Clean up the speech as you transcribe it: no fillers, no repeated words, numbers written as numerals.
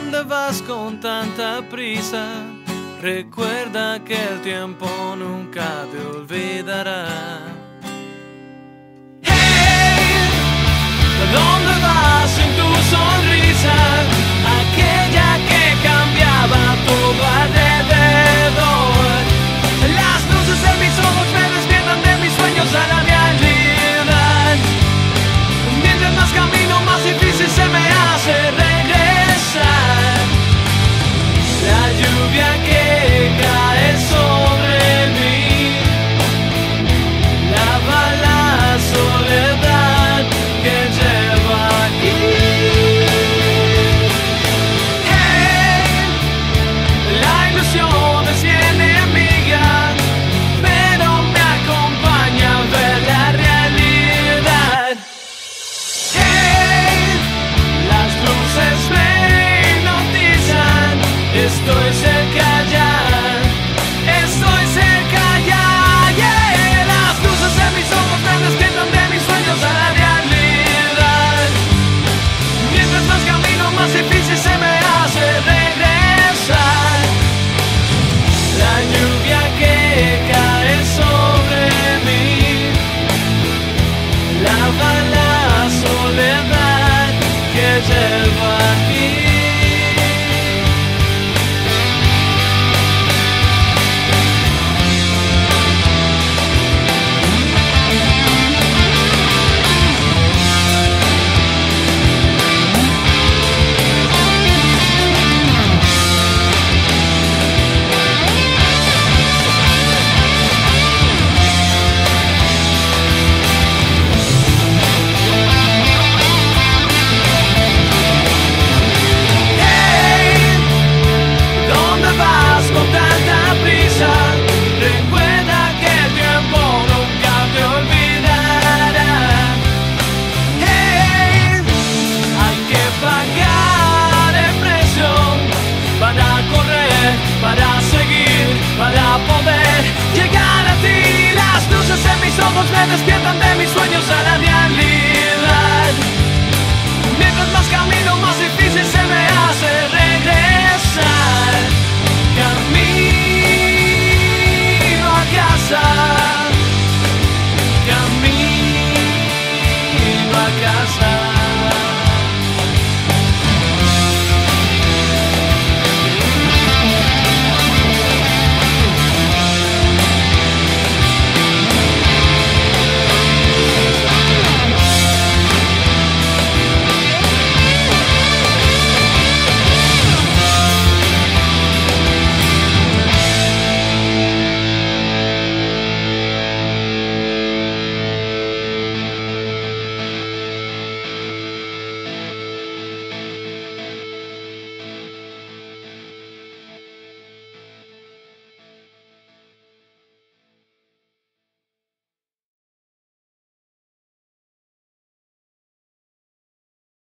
dónde vas con tanta prisa? Recuerda que el tiempo nunca te olvidará. Hey, ¿a dónde vas sin tu sonrisa? Aquella que cambiaba todo alrededor. Las luces de mis ojos me despiertan de mis sueños a la realidad. Mientras más camino, más difícil se me hace regresar. La lluvia que cae sobre mí lava la soledad que llevo aquí. Hey, la ilusión es mi enemiga, pero me acompaña a ver la realidad. Hey, las luces me hipnotizan, estoy cerca ya, estoy cerca ya. Yeah. Las luces de mis ojos me despiertan de mis sueños a la realidad. Mientras más camino, más difícil se me hace regresar. La lluvia que cae sobre mí lava la soledad que llevo aquí. Para seguir, para poder llegar a ti. Las luces en mis ojos me despiertan